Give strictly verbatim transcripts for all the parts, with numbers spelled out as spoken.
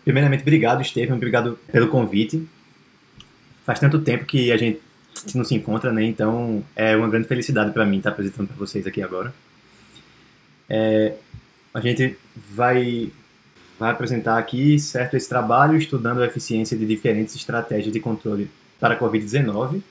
Primeiramente, obrigado, Estevam, obrigado pelo convite. Faz tanto tempo que a gente não se encontra, né? Então é uma grande felicidade para mim estar apresentando para vocês aqui agora. É, a gente vai, vai apresentar aqui, certo, esse trabalho estudando a eficiência de diferentes estratégias de controle para a covid dezenove,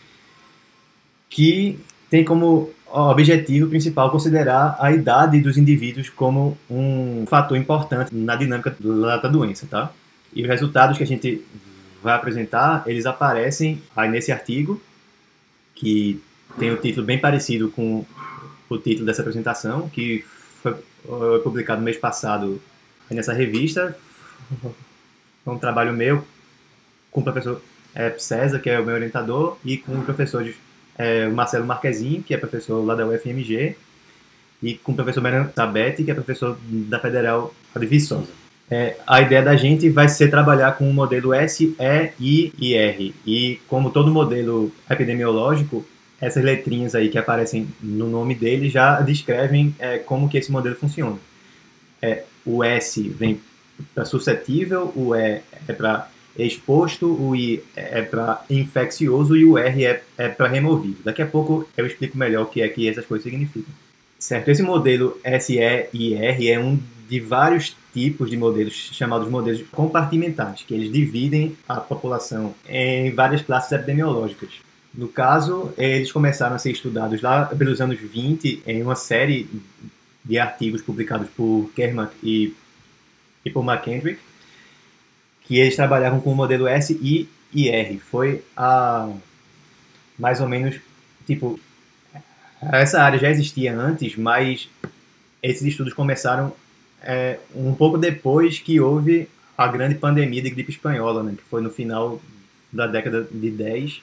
que tem como objetivo principal considerar a idade dos indivíduos como um fator importante na dinâmica da doença, tá? E os resultados que a gente vai apresentar, eles aparecem aí nesse artigo, que tem um título bem parecido com o título dessa apresentação, que foi publicado no mês passado nessa revista. Foi um trabalho meu com o professor é, César, que é o meu orientador, e com o professor é, Marcelo Marquezin, que é professor lá da U F M G, e com o professor Mariano Sabetti, que é professor da Federal de Viçosa. É, a ideia da gente vai ser trabalhar com o modelo S, E, I e R. E como todo modelo epidemiológico, essas letrinhas aí que aparecem no nome dele já descrevem é, como que esse modelo funciona. É, o S vem para suscetível, o E é para exposto, o I é para infeccioso e o R é, é para removido. Daqui a pouco eu explico melhor o que é que essas coisas significam. Certo, esse modelo S, E e R é um de vários tipos de modelos chamados modelos compartimentais, que eles dividem a população em várias classes epidemiológicas. No caso, eles começaram a ser estudados lá pelos anos vinte em uma série de artigos publicados por Kermack e, e por McKendrick, que eles trabalhavam com o modelo S, I e R. Foi a mais ou menos, tipo, essa área já existia antes, mas esses estudos começaram é, um pouco depois que houve a grande pandemia de gripe espanhola, né, que foi no final da década de dez.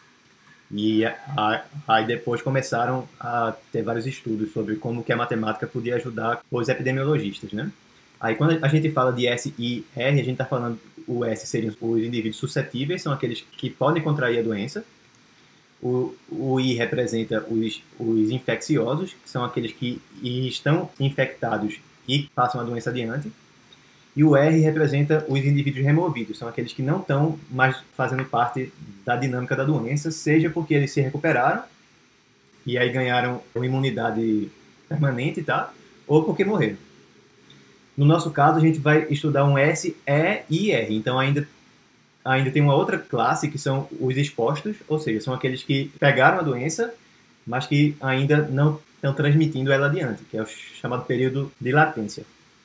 E a, aí depois começaram a ter vários estudos sobre como que a matemática podia ajudar os epidemiologistas, né? Aí quando a gente fala de S, I, R, a gente está falando, o S seriam os indivíduos suscetíveis, são aqueles que podem contrair a doença. O, o I representa os, os infecciosos, que são aqueles que estão infectados e passam a doença adiante. E o R representa os indivíduos removidos, são aqueles que não estão mais fazendo parte da dinâmica da doença, seja porque eles se recuperaram e aí ganharam uma imunidade permanente, tá? Ou porque morreram. No nosso caso, a gente vai estudar um S, E e R. Então, ainda, ainda tem uma outra classe, que são os expostos, ou seja, são aqueles que pegaram a doença, mas que ainda não estão transmitindo ela adiante, que é o chamado período de latência.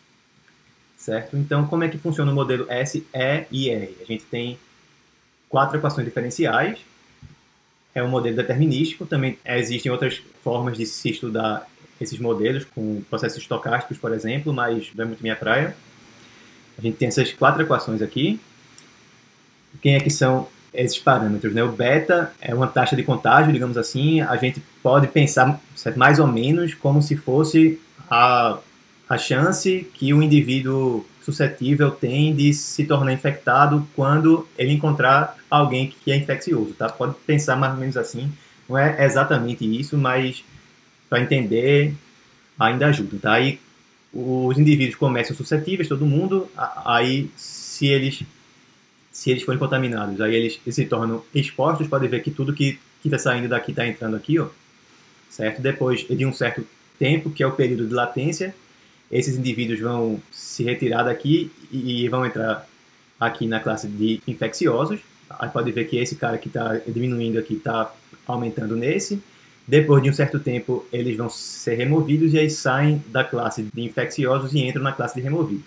Certo? Então, como é que funciona o modelo S, E e R? A gente tem quatro equações diferenciais. É um modelo determinístico. Também existem outras formas de se estudar esses modelos, com processos estocásticos, por exemplo, mas não é muito minha praia. A gente tem essas quatro equações aqui. Quem é que são esses parâmetros, né? O beta é uma taxa de contágio, digamos assim. A gente pode pensar mais ou menos como se fosse a, a chance que o indivíduo suscetível tem de se tornar infectado quando ele encontrar alguém que é infeccioso, tá? Pode pensar mais ou menos assim. Não é exatamente isso, mas para entender ainda ajuda, tá? Aí os indivíduos começam suscetíveis, todo mundo, aí se eles se eles forem contaminados, aí eles, eles se tornam expostos. Pode ver que tudo que está saindo daqui está entrando aqui, ó, certo? Depois de um certo tempo, que é o período de latência, esses indivíduos vão se retirar daqui e, e vão entrar aqui na classe de infecciosos. Aí pode ver que esse cara que está diminuindo aqui está aumentando nesse. Depois de um certo tempo, eles vão ser removidos e aí saem da classe de infecciosos e entram na classe de removidos.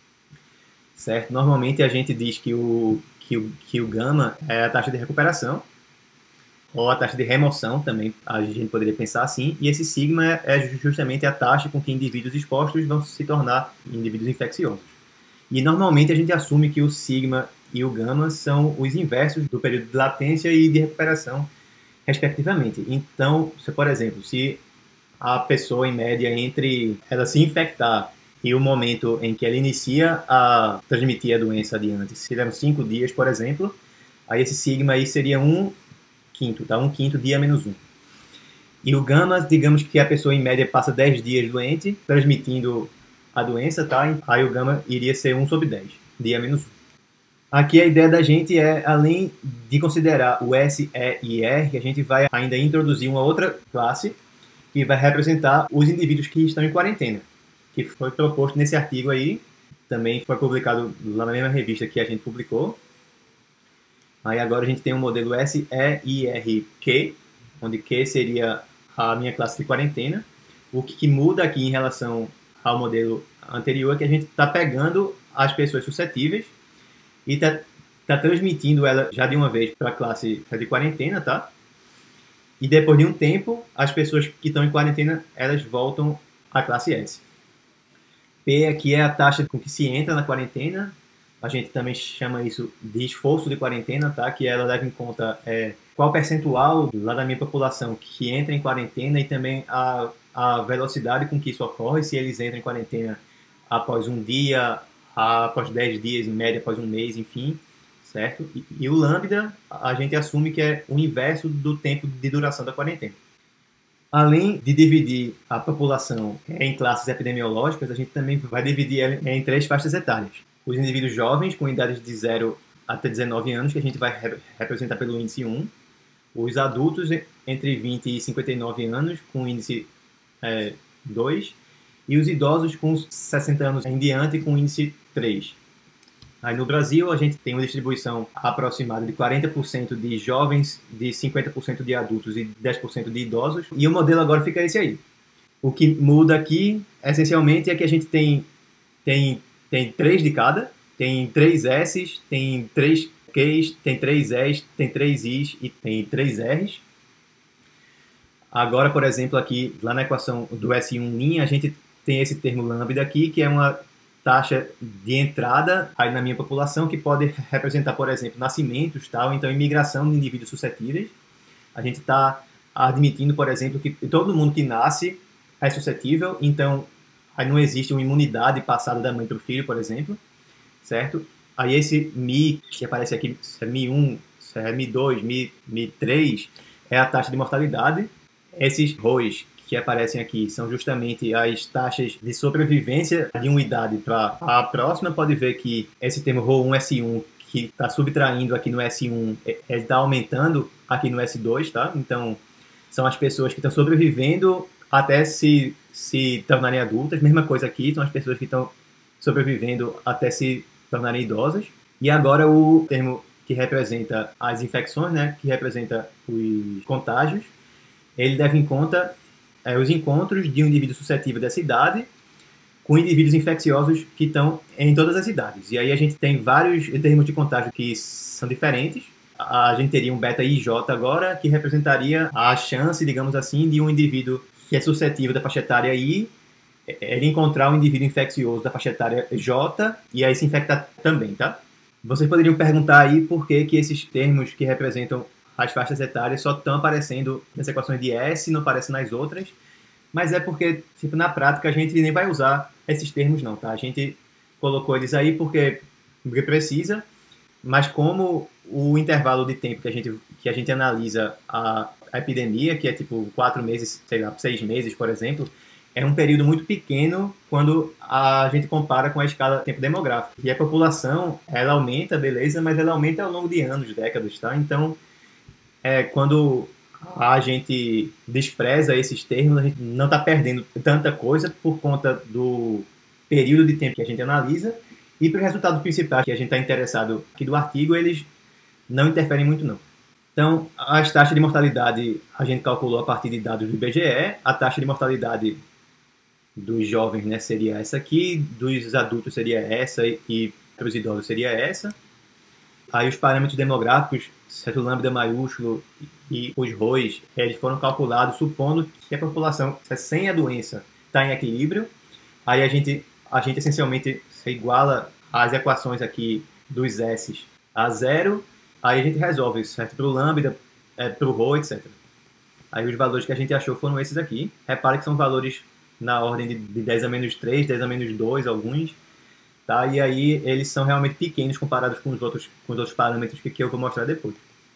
Certo? Normalmente a gente diz que o, que, o, que o gama é a taxa de recuperação, ou a taxa de remoção também, a gente poderia pensar assim, e esse sigma é justamente a taxa com que indivíduos expostos vão se tornar indivíduos infecciosos. E normalmente a gente assume que o sigma e o gama são os inversos do período de latência e de recuperação, respectivamente. Então, se, por exemplo, se a pessoa, em média, entre ela se infectar e o momento em que ela inicia a transmitir a doença adiante, se deram cinco dias, por exemplo, aí esse sigma aí seria um quinto, tá? Um quinto dia menos um. E o gama, digamos que a pessoa, em média, passa dez dias doente, transmitindo a doença, tá? Aí o gama iria ser um sobre dez. de A menos um. Aqui a ideia da gente é, além de considerar o S, E e R, a gente vai ainda introduzir uma outra classe que vai representar os indivíduos que estão em quarentena, que foi proposto nesse artigo aí, também foi publicado lá na mesma revista que a gente publicou. Aí agora a gente tem um modelo S, E e R, Q, onde Q seria a minha classe de quarentena. O que muda aqui em relação ao modelo anterior é que a gente está pegando as pessoas suscetíveis e está tá transmitindo ela já de uma vez para a classe de quarentena, tá? E depois de um tempo, as pessoas que estão em quarentena, elas voltam à classe S. P aqui é a taxa com que se entra na quarentena. A gente também chama isso de esforço de quarentena, tá? Que ela leva em conta é, qual percentual lá da minha população que entra em quarentena e também a, a velocidade com que isso ocorre, se eles entram em quarentena após um dia, após dez dias, em média, após um mês, enfim, certo? E, e o lambda, a gente assume que é o inverso do tempo de duração da quarentena. Além de dividir a população em classes epidemiológicas, a gente também vai dividir ela em três faixas etárias. Os indivíduos jovens, com idades de zero até dezenove anos, que a gente vai re representar pelo índice um. Os adultos entre vinte e cinquenta e nove anos, com índice é, dois. E os idosos com sessenta anos em diante, com índice três. Aí no Brasil, a gente tem uma distribuição aproximada de quarenta por cento de jovens, de cinquenta por cento de adultos e dez por cento de idosos. E o modelo agora fica esse aí. O que muda aqui, essencialmente, é que a gente tem, tem, tem três de cada, tem três S's, tem três Q's, tem três E's, tem três I's e tem três R's. Agora, por exemplo, aqui, lá na equação do S um linha, a gente tem esse termo lambda aqui, que é uma taxa de entrada aí na minha população, que pode representar, por exemplo, nascimentos, tal, então imigração de indivíduos suscetíveis. A gente está admitindo, por exemplo, que todo mundo que nasce é suscetível, então aí não existe uma imunidade passada da mãe para o filho, por exemplo, certo? Aí esse Mi, que aparece aqui, é Mi um, é Mi dois, Mi, Mi três, é a taxa de mortalidade. Esses R's que aparecem aqui são justamente as taxas de sobrevivência de uma idade para a próxima. Pode ver que esse termo R O um S um, que está subtraindo aqui no S um, está aumentando aqui no S dois, tá? Então, são as pessoas que estão sobrevivendo até se, se tornarem adultas. Mesma coisa aqui, são as pessoas que estão sobrevivendo até se tornarem idosas. E agora o termo que representa as infecções, né, que representa os contágios, ele leva em conta é, os encontros de um indivíduo suscetível dessa idade com indivíduos infecciosos que estão em todas as idades. E aí a gente tem vários termos de contágio que são diferentes. A gente teria um beta I J agora, que representaria a chance, digamos assim, de um indivíduo que é suscetível da faixa etária I, ele encontrar um indivíduo infeccioso da faixa etária J e aí se infectar também, tá? Vocês poderiam perguntar aí por que que esses termos que representam as faixas etárias só estão aparecendo nas equações de S e não aparecem nas outras, mas é porque, tipo, na prática a gente nem vai usar esses termos não, tá? A gente colocou eles aí porque, porque precisa, mas como o intervalo de tempo que a gente, que a gente analisa a, a epidemia, que é tipo quatro meses, sei lá, seis meses, por exemplo, é um período muito pequeno quando a gente compara com a escala de tempo demográfico. E a população, ela aumenta, beleza, mas ela aumenta ao longo de anos, décadas, tá? Então, é, quando a gente despreza esses termos, a gente não está perdendo tanta coisa por conta do período de tempo que a gente analisa e para os resultados principais que a gente está interessado aqui do artigo, eles não interferem muito não. Então, as taxas de mortalidade a gente calculou a partir de dados do I B G E, a taxa de mortalidade dos jovens, né, seria essa aqui, dos adultos seria essa e para os idosos seria essa. Aí os parâmetros demográficos, certo, lambda maiúsculo e os R O Is, eles foram calculados supondo que a população sem a doença está em equilíbrio. Aí a gente, a gente essencialmente se iguala as equações aqui dos S a zero, aí a gente resolve isso, certo? Para o lambda, é, para o R O, etcétera. Aí os valores que a gente achou foram esses aqui. Repare que são valores na ordem de, de dez a menos três, dez a menos dois, alguns. Tá? E aí eles são realmente pequenos comparados com os outros, com os outros parâmetros que, que eu vou mostrar depois.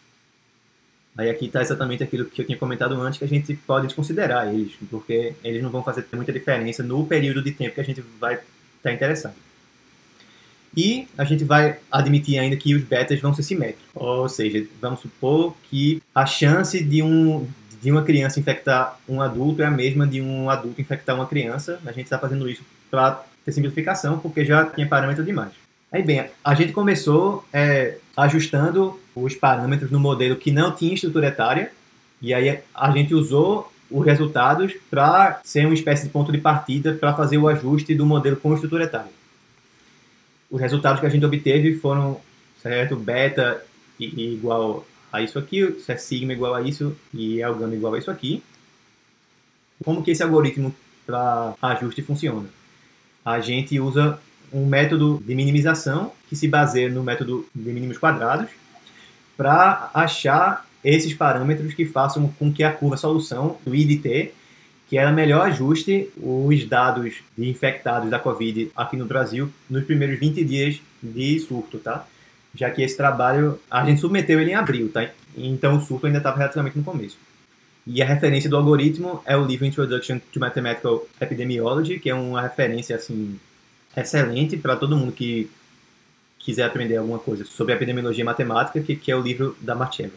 Aí aqui está exatamente aquilo que eu tinha comentado antes, que a gente pode desconsiderar eles, porque eles não vão fazer muita diferença no período de tempo que a gente vai estar interessado. E a gente vai admitir ainda que os betas vão ser simétricos. Ou seja, vamos supor que a chance de, um, de uma criança infectar um adulto é a mesma de um adulto infectar uma criança. A gente está fazendo isso para ter simplificação, porque já tinha parâmetro demais. Aí, bem, a gente começou é, ajustando os parâmetros no modelo que não tinha estrutura etária, e aí a gente usou os resultados para ser uma espécie de ponto de partida para fazer o ajuste do modelo com estrutura etária. Os resultados que a gente obteve foram, certo, beta igual a isso aqui, sigma igual a isso e é o gama igual a isso aqui. Como que esse algoritmo para ajuste funciona? A gente usa um método de minimização que se baseia no método de mínimos quadrados para achar esses parâmetros que façam com que a curva solução do I de T, que ela melhor ajuste os dados de infectados da Covid aqui no Brasil nos primeiros vinte dias de surto, tá? Já que esse trabalho, a gente submeteu ele em abril, tá? Então o surto ainda estava relativamente no começo. E a referência do algoritmo é o livro Introduction to Mathematical Epidemiology, que é uma referência, assim, excelente para todo mundo que quiser aprender alguma coisa sobre epidemiologia matemática, que, que é o livro da Marcheva.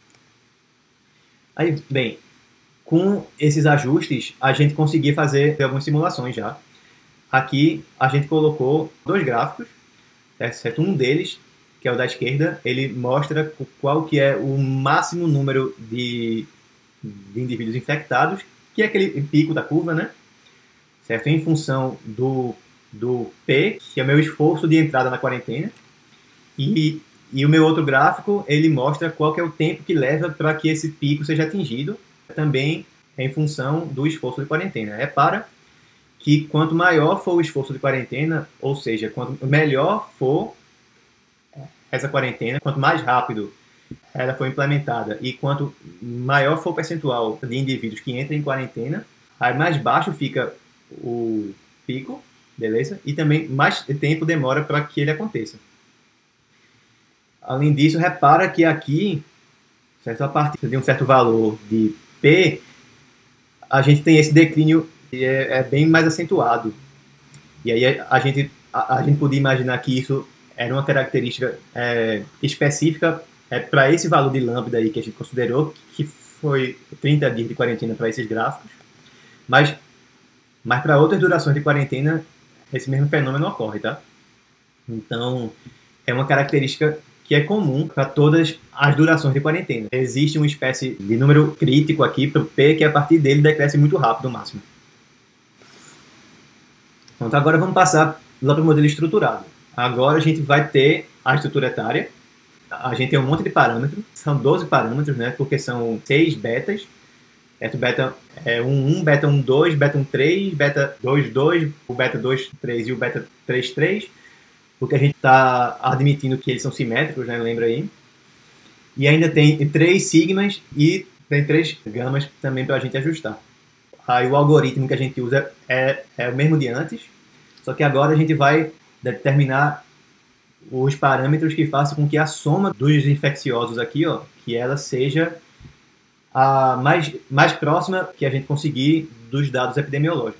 Aí, bem, com esses ajustes, a gente conseguia fazer algumas simulações já. Aqui, a gente colocou dois gráficos, certo? Um deles, que é o da esquerda, ele mostra qual que é o máximo número de, de indivíduos infectados, que é aquele pico da curva, né? Certo? Em função do, do P, que é o meu esforço de entrada na quarentena, e E o meu outro gráfico, ele mostra qual que é o tempo que leva para que esse pico seja atingido, também em função do esforço de quarentena. Repara que quanto maior for o esforço de quarentena, ou seja, quanto melhor for essa quarentena, quanto mais rápido ela for implementada e quanto maior for o percentual de indivíduos que entram em quarentena, aí mais baixo fica o pico, beleza? E também mais tempo demora para que ele aconteça. Além disso, repara que aqui, certo, a partir de um certo valor de P, a gente tem esse declínio que é, é bem mais acentuado. E aí a, a, gente, a, a gente podia imaginar que isso era uma característica é, específica é, para esse valor de lambda aí que a gente considerou, que foi trinta dias de quarentena para esses gráficos. Mas, mas para outras durações de quarentena, esse mesmo fenômeno ocorre, tá? Então, é uma característica que é comum para todas as durações de quarentena. Existe uma espécie de número crítico aqui para o P, que a partir dele decresce muito rápido, o máximo. Então agora vamos passar lá para o modelo estruturado. Agora a gente vai ter a estrutura etária. A gente tem um monte de parâmetros, são doze parâmetros, né, porque são seis betas. Certo? Beta é um, um, beta um, dois, beta um, três, beta dois, dois, o beta dois, três e o beta três, três. Porque a gente está admitindo que eles são simétricos, né? Lembra aí? E ainda tem três sigmas e tem três gamas também para a gente ajustar. Aí o algoritmo que a gente usa é, é o mesmo de antes, só que agora a gente vai determinar os parâmetros que façam com que a soma dos infecciosos aqui, ó, que ela seja a mais, mais próxima que a gente conseguir dos dados epidemiológicos.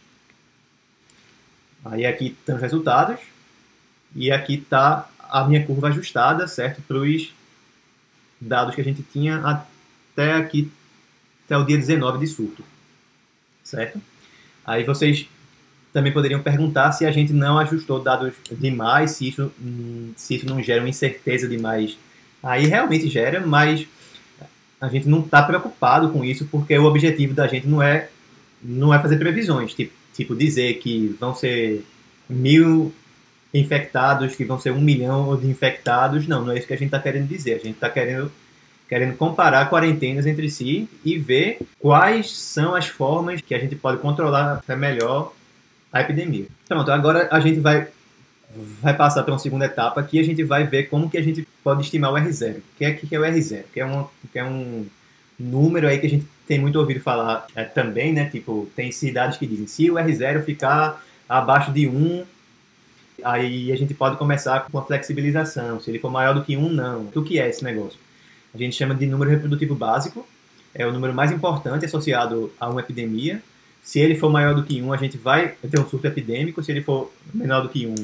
Aí aqui estão os resultados. E aqui está a minha curva ajustada, certo? Para os dados que a gente tinha até aqui, até o dia dezenove de surto, certo? Aí vocês também poderiam perguntar se a gente não ajustou dados demais, se isso, se isso não gera uma incerteza demais. Aí realmente gera, mas a gente não está preocupado com isso, porque o objetivo da gente não é, não é fazer previsões, tipo, tipo dizer que vão ser mil infectados, que vão ser um milhão de infectados. Não, não é isso que a gente está querendo dizer. A gente está querendo, querendo comparar quarentenas entre si e ver quais são as formas que a gente pode controlar melhor a epidemia. Pronto, agora a gente vai, vai passar para uma segunda etapa que a gente vai ver como que a gente pode estimar o R zero. O que é, que é o R zero? Que é, uma, que é um número aí que a gente tem muito ouvido falar é, também, né? Tipo, tem cidades que dizem, se o R zero ficar abaixo de um, aí a gente pode começar com a flexibilização. Se ele for maior do que um, não. O que é esse negócio? A gente chama de número reprodutivo básico. É o número mais importante associado a uma epidemia. Se ele for maior do que um, a gente vai ter um surto epidêmico. Se ele for menor do que um,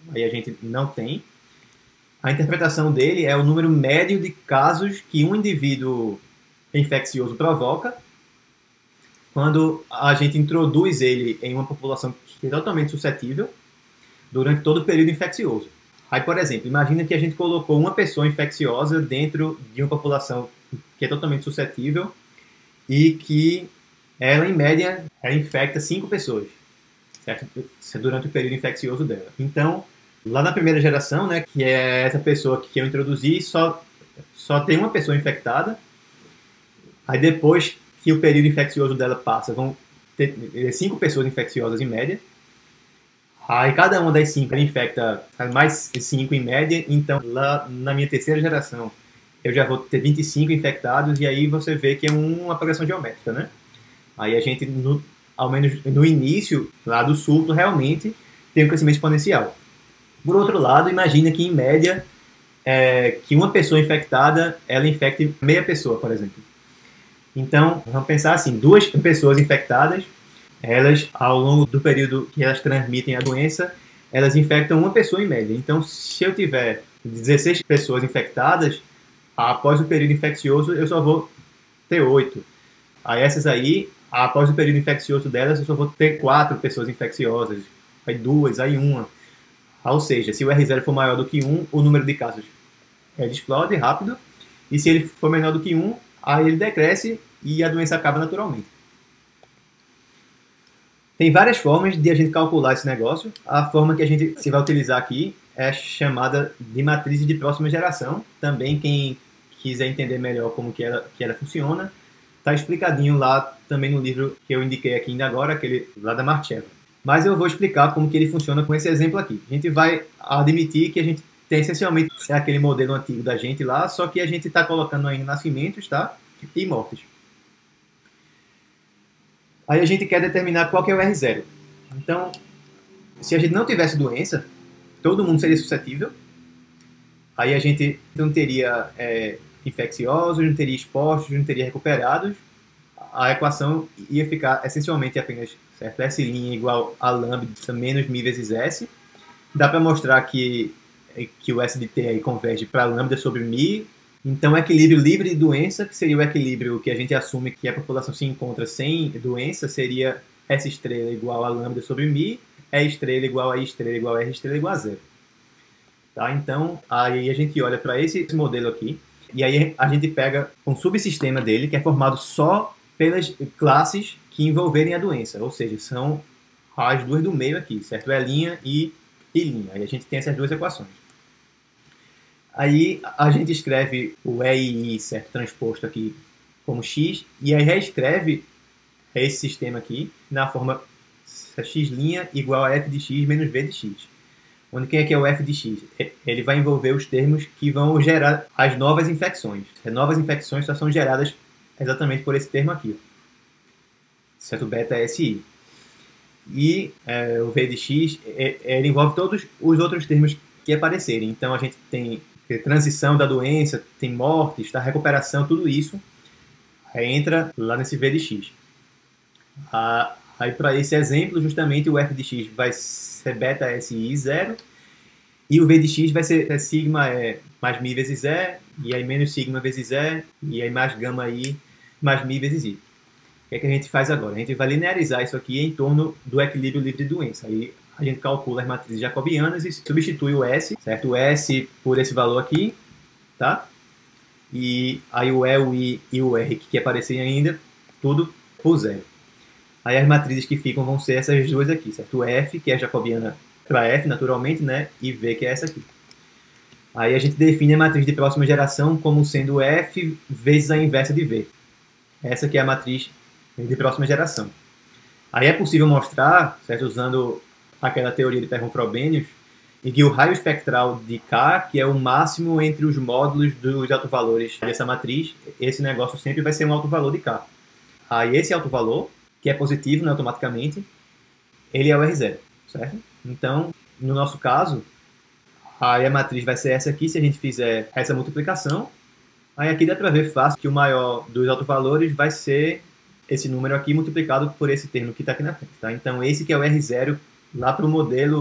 aí a gente não tem. A interpretação dele é o número médio de casos que um indivíduo infeccioso provoca quando a gente introduz ele em uma população que é totalmente suscetível durante todo o período infeccioso. Aí, por exemplo, imagina que a gente colocou uma pessoa infecciosa dentro de uma população que é totalmente suscetível e que ela, em média, ela infecta cinco pessoas, certo? Durante o período infeccioso dela. Então, lá na primeira geração, né, que é essa pessoa que eu introduzi, só, só tem uma pessoa infectada. Aí depois que o período infeccioso dela passa, vão ter cinco pessoas infecciosas em média. Aí cada uma das cinco infecta mais cinco em média. Então, lá na minha terceira geração, eu já vou ter vinte e cinco infectados. E aí você vê que é uma progressão geométrica, né? Aí a gente, no, ao menos no início lá do surto, realmente tem um crescimento exponencial. Por outro lado, imagina que, em média, é, que uma pessoa infectada, ela infecte meia pessoa, por exemplo. Então, vamos pensar assim, duas pessoas infectadas, elas, ao longo do período que elas transmitem a doença, elas infectam uma pessoa em média. Então, se eu tiver dezesseis pessoas infectadas, após o período infeccioso, eu só vou ter oito. Aí essas aí, após o período infeccioso delas, eu só vou ter quatro pessoas infecciosas. Aí duas, aí uma. Ou seja, se o R zero for maior do que um, o número de casos ele explode rápido. E se ele for menor do que um, aí ele decresce e a doença acaba naturalmente. Tem várias formas de a gente calcular esse negócio. A forma que a gente se vai utilizar aqui é chamada de matriz de próxima geração. Também quem quiser entender melhor como que ela, que ela funciona, está explicadinho lá também no livro que eu indiquei aqui ainda agora, aquele lá da Marcheva. Mas eu vou explicar como que ele funciona com esse exemplo aqui. A gente vai admitir que a gente tem essencialmente aquele modelo antigo da gente lá, só que a gente está colocando ainda nascimentos, tá? E mortes. Aí a gente quer determinar qual que é o R zero. Então, se a gente não tivesse doença, todo mundo seria suscetível. Aí a gente não teria é, infecciosos, não teria expostos, não teria recuperados. A equação ia ficar essencialmente apenas, certo? S' igual a lambda menos μ vezes S. Dá para mostrar que, que o S de T aí converge para lambda sobre μ. Então, o equilíbrio livre de doença, que seria o equilíbrio que a gente assume que a população se encontra sem doença, seria S estrela igual a lambda sobre μ, E estrela igual a I estrela igual a R estrela igual a zero. Tá? Então, aí a gente olha para esse, esse modelo aqui, e aí a gente pega um subsistema dele, que é formado só pelas classes que envolverem a doença, ou seja, são as duas do meio aqui, certo? E' e I'. Aí a gente tem essas duas equações. Aí a gente escreve o E e I, certo, transposto aqui como X, e aí reescreve esse sistema aqui na forma X' igual a F de X menos V de X. Onde quem é que é o F de X? Ele vai envolver os termos que vão gerar as novas infecções. As novas infecções só são geradas exatamente por esse termo aqui, certo? Beta S I. E é, o V de X, é, ele envolve todos os outros termos que aparecerem. Então a gente tem transição da doença, tem mortes, tá? Recuperação, tudo isso aí entra lá nesse V de X. Ah, aí para esse exemplo, justamente o F de X vai ser beta S I zero e o V de X vai ser é, sigma é, mais μ vezes E, e aí menos sigma vezes E, e aí mais gama I mais μ vezes I. O que é que a gente faz agora? A gente vai linearizar isso aqui em torno do equilíbrio livre de doença. Aí a gente calcula as matrizes jacobianas e substitui o S, certo? O S por esse valor aqui, tá? E aí o E, o I e o R que quer aparecer ainda, tudo por zero. Aí as matrizes que ficam vão ser essas duas aqui, certo? O F, que é jacobiana para F, naturalmente, né? E V, que é essa aqui. Aí a gente define a matriz de próxima geração como sendo F vezes a inversa de V. Essa aqui é a matriz de próxima geração. Aí é possível mostrar, certo? Usando aquela teoria de Perron-Frobenius, em que o raio espectral de K, que é o máximo entre os módulos dos autovalores dessa matriz, esse negócio sempre vai ser um autovalor de K. Aí esse autovalor, que é positivo, né, automaticamente, ele é o R zero, certo? Então, no nosso caso, aí a matriz vai ser essa aqui, se a gente fizer essa multiplicação. Aí aqui dá para ver fácil que o maior dos autovalores vai ser esse número aqui multiplicado por esse termo que está aqui na frente, tá? Então, esse que é o R zero lá para o modelo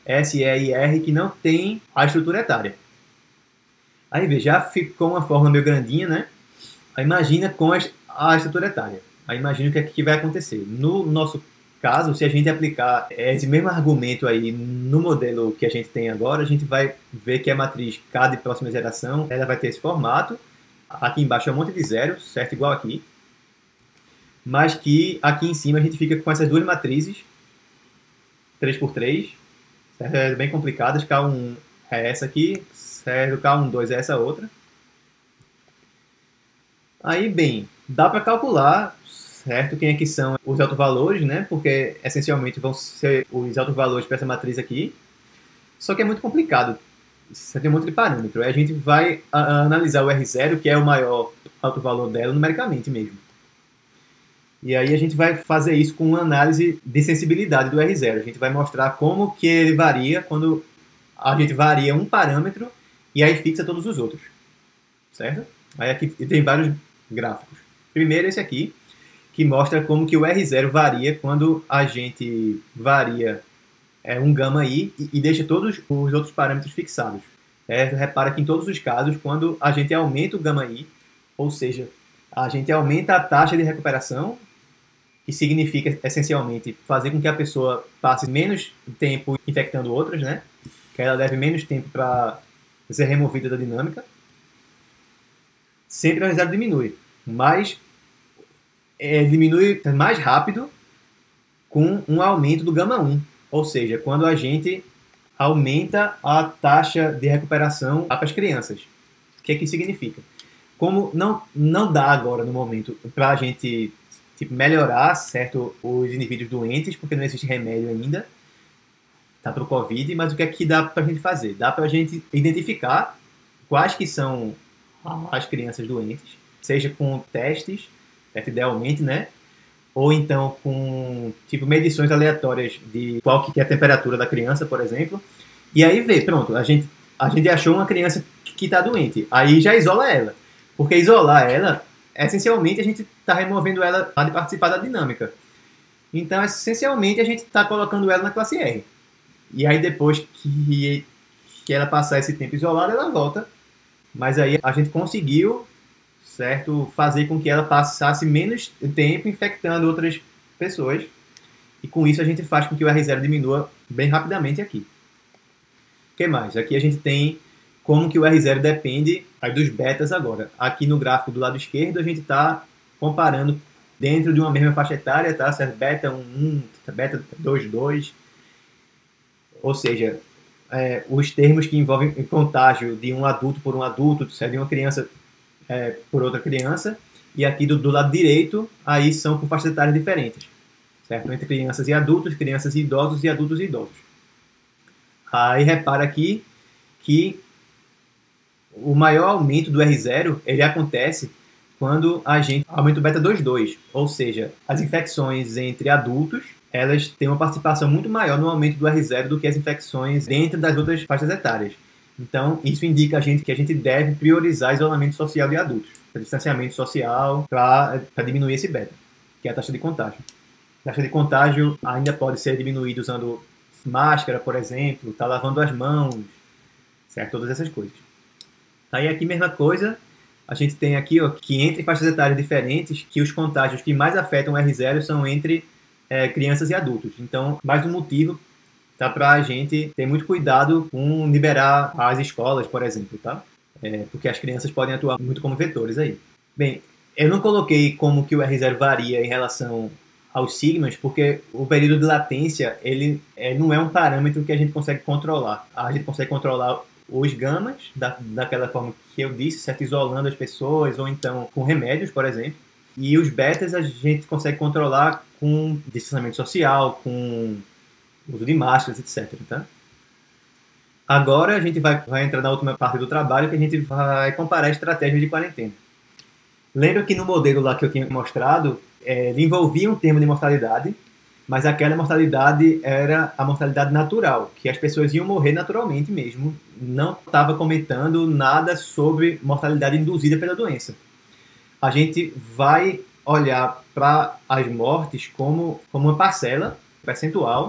S, E e R que não tem a estrutura etária. Aí veja, já ficou uma fórmula meio grandinha, né? Aí imagina com a estrutura etária. Aí imagina o que é que vai acontecer. No nosso caso, se a gente aplicar esse mesmo argumento aí no modelo que a gente tem agora, a gente vai ver que a matriz K de próxima geração, ela vai ter esse formato. Aqui embaixo é um monte de zero, certo? Igual aqui. Mas que aqui em cima a gente fica com essas duas matrizes, três por três, certo? É bem complicadas. K um é essa aqui, certo? K um, dois é essa outra. Aí, bem, dá para calcular, certo, quem é que são os autovalores, né? Porque, essencialmente, vão ser os autovalores para essa matriz aqui. Só que é muito complicado. Você tem um monte de parâmetro. Aí a gente vai a, analisar o R zero, que é o maior autovalor dela, numericamente mesmo. E aí a gente vai fazer isso com uma análise de sensibilidade do R zero. A gente vai mostrar como que ele varia quando a gente varia um parâmetro e aí fixa todos os outros. Certo? Aí aqui tem vários gráficos. Primeiro esse aqui, que mostra como que o R zero varia quando a gente varia é, um gama I e, e deixa todos os outros parâmetros fixados. É, repara que em todos os casos, quando a gente aumenta o gama I, ou seja, a gente aumenta a taxa de recuperação, que significa, essencialmente, fazer com que a pessoa passe menos tempo infectando outras, né? Que ela leve menos tempo para ser removida da dinâmica. Sempre o R zero diminui, mas é, diminui mais rápido com um aumento do gama um, ou seja, quando a gente aumenta a taxa de recuperação para as crianças. O que é que isso significa? Como não, não dá agora, no momento, para a gente tipo, melhorar, certo, os indivíduos doentes, porque não existe remédio ainda, tá, para o Covid, mas o que é que dá para a gente fazer? Dá para a gente identificar quais que são as crianças doentes, seja com testes, certo, idealmente, né? Ou então com tipo medições aleatórias de qual que é a temperatura da criança, por exemplo, e aí vê, pronto, a gente, a gente achou uma criança que está doente, aí já isola ela, porque isolar ela, essencialmente a gente está removendo ela de participar da dinâmica. Então, essencialmente, a gente está colocando ela na classe R. E aí depois que, que ela passar esse tempo isolada, ela volta. Mas aí a gente conseguiu, certo, fazer com que ela passasse menos tempo infectando outras pessoas. E com isso a gente faz com que o R zero diminua bem rapidamente aqui. O que mais? Aqui a gente tem como que o R zero depende aí dos betas agora. Aqui no gráfico do lado esquerdo a gente está comparando dentro de uma mesma faixa etária, tá? Certo? Beta um, um, beta dois, dois. Ou seja, é, os termos que envolvem contágio de um adulto por um adulto, certo? De uma criança é, por outra criança. E aqui do, do lado direito, aí são por faixas etárias diferentes. Certo? Entre crianças e adultos, crianças e idosos e adultos e idosos. Aí repara aqui que o maior aumento do R zero, ele acontece quando a gente aumenta o beta dois dois, ou seja, as infecções entre adultos, elas têm uma participação muito maior no aumento do R zero do que as infecções dentro das outras faixas etárias. Então, isso indica a gente que a gente deve priorizar isolamento social de adultos, distanciamento social, para diminuir esse beta, que é a taxa de contágio. A taxa de contágio ainda pode ser diminuída usando máscara, por exemplo, tá lavando as mãos, certo? Todas essas coisas. Aí aqui, mesma coisa, a gente tem aqui ó, que entre faixas etárias diferentes, que os contágios que mais afetam o R zero são entre é, crianças e adultos. Então, mais um motivo tá, para a gente ter muito cuidado com liberar as escolas, por exemplo, tá? É, porque as crianças podem atuar muito como vetores aí. Bem, eu não coloquei como que o R zero varia em relação aos sigmas, porque o período de latência, ele é, não é um parâmetro que a gente consegue controlar. A gente consegue controlar os gamas, da, daquela forma que eu disse, certo? Isolando as pessoas, ou então com remédios, por exemplo. E os betas a gente consegue controlar com distanciamento social, com uso de máscaras, etcétera. Tá? Agora a gente vai, vai entrar na última parte do trabalho, que a gente vai comparar estratégias de quarentena. Lembra que no modelo lá que eu tinha mostrado, é, ele envolvia um termo de mortalidade, mas aquela mortalidade era a mortalidade natural, que as pessoas iam morrer naturalmente mesmo. Não estava comentando nada sobre mortalidade induzida pela doença. A gente vai olhar para as mortes como, como uma parcela percentual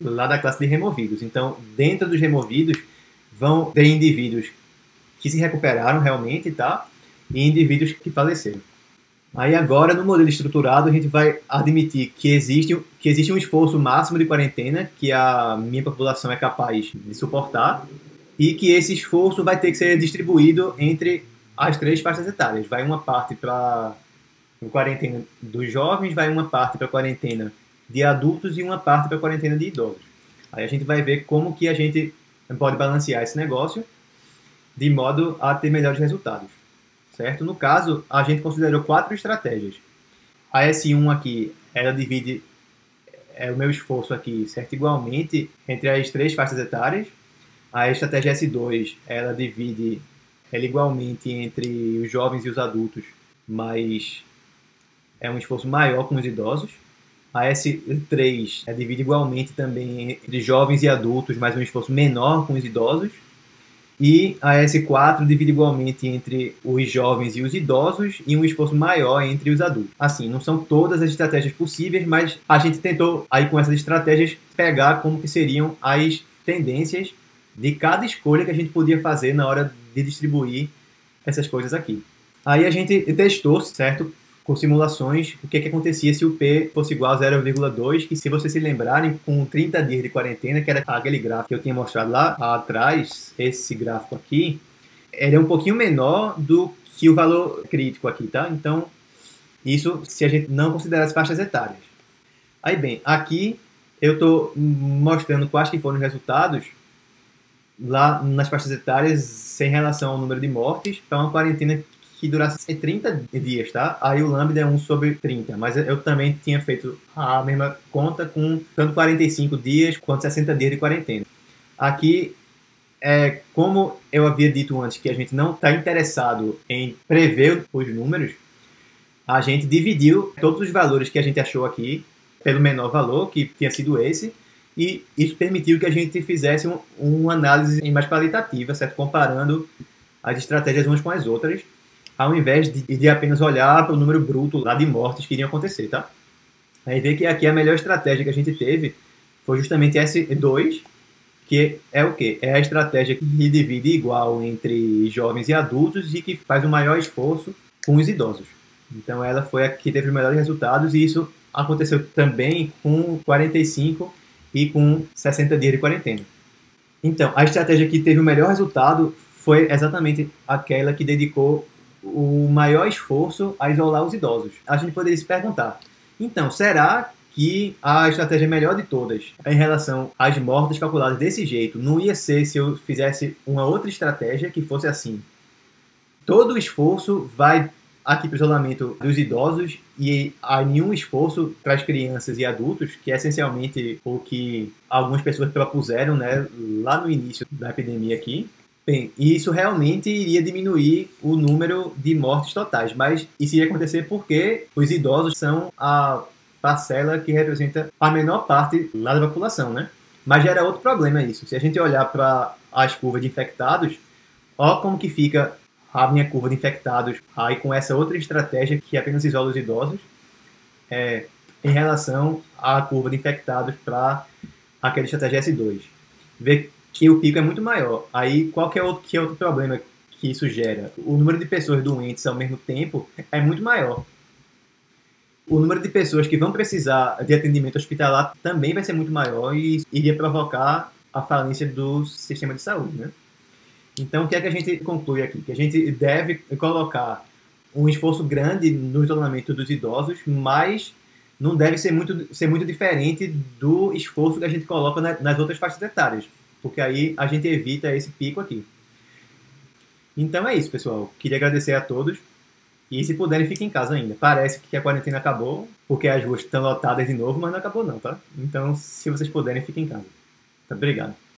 lá da classe de removidos. Então, dentro dos removidos, vão ter indivíduos que se recuperaram realmente, tá? E indivíduos que faleceram. Aí agora, no modelo estruturado, a gente vai admitir que existe, que existe um esforço máximo de quarentena que a minha população é capaz de suportar e que esse esforço vai ter que ser distribuído entre as três faixas etárias. Vai uma parte para a quarentena dos jovens, vai uma parte para a quarentena de adultos e uma parte para a quarentena de idosos. Aí a gente vai ver como que a gente pode balancear esse negócio de modo a ter melhores resultados. Certo? No caso, a gente considerou quatro estratégias. A S um aqui, ela divide é, o meu esforço aqui, certo? Igualmente entre as três faixas etárias. A estratégia S dois, ela divide ela igualmente entre os jovens e os adultos, mas é um esforço maior com os idosos. A S três ela divide igualmente também entre jovens e adultos, mas um esforço menor com os idosos. E a S quatro divide igualmente entre os jovens e os idosos e um esforço maior entre os adultos. Assim, não são todas as estratégias possíveis, mas a gente tentou, aí com essas estratégias, pegar como que seriam as tendências de cada escolha que a gente podia fazer na hora de distribuir essas coisas aqui. Aí a gente testou, certo? Com simulações, o que, que acontecia se o P fosse igual a zero vírgula dois, que se vocês se lembrarem, com trinta dias de quarentena, que era aquele gráfico que eu tinha mostrado lá atrás, esse gráfico aqui, ele é um pouquinho menor do que o valor crítico aqui, tá? Então, isso se a gente não considerar as faixas etárias. Aí bem, aqui eu estou mostrando quais que foram os resultados lá nas faixas etárias sem relação ao número de mortes para uma quarentena que durasse trinta dias, tá? Aí o lambda é um sobre trinta, mas eu também tinha feito a mesma conta com tanto quarenta e cinco dias quanto sessenta dias de quarentena. Aqui, é, como eu havia dito antes que a gente não está interessado em prever os números, a gente dividiu todos os valores que a gente achou aqui pelo menor valor, que tinha sido esse, e isso permitiu que a gente fizesse um, uma análise mais qualitativa, certo? Comparando as estratégias umas com as outras, ao invés de, de apenas olhar para o número bruto lá de mortes que iriam acontecer, tá? Aí vê que aqui a melhor estratégia que a gente teve foi justamente S dois, que é o quê? É a estratégia que divide igual entre jovens e adultos e que faz o maior esforço com os idosos. Então ela foi a que teve os melhores resultados e isso aconteceu também com quarenta e cinco e com sessenta dias de quarentena. Então, a estratégia que teve o melhor resultado foi exatamente aquela que dedicou o maior esforço a isolar os idosos. A gente poderia se perguntar, então, será que a estratégia melhor de todas em relação às mortes calculadas desse jeito não ia ser se eu fizesse uma outra estratégia que fosse assim? Todo o esforço vai aqui para o isolamento dos idosos e há nenhum esforço para as crianças e adultos, que é essencialmente o que algumas pessoas propuseram, né, lá no início da epidemia aqui. Bem, isso realmente iria diminuir o número de mortes totais, mas isso iria acontecer porque os idosos são a parcela que representa a menor parte lá da população, né? Mas gera outro problema isso. Se a gente olhar para as curvas de infectados, ó como que fica a minha curva de infectados aí com essa outra estratégia que apenas isola os idosos é, em relação à curva de infectados para aquela estratégia S dois. Vê que o pico é muito maior. Aí, qual que é outro, que é outro problema que isso gera? O número de pessoas doentes ao mesmo tempo é muito maior. O número de pessoas que vão precisar de atendimento hospitalar também vai ser muito maior e iria provocar a falência do sistema de saúde, né? Então, o que é que a gente conclui aqui? Que a gente deve colocar um esforço grande no isolamento dos idosos, mas não deve ser muito, ser muito diferente do esforço que a gente coloca nas outras faixas etárias, porque aí a gente evita esse pico aqui. Então é isso, pessoal. Queria agradecer a todos. E se puderem, fiquem em casa ainda. Parece que a quarentena acabou, porque as ruas estão lotadas de novo, mas não acabou não, tá? Então, se vocês puderem, fiquem em casa. Tá? Obrigado.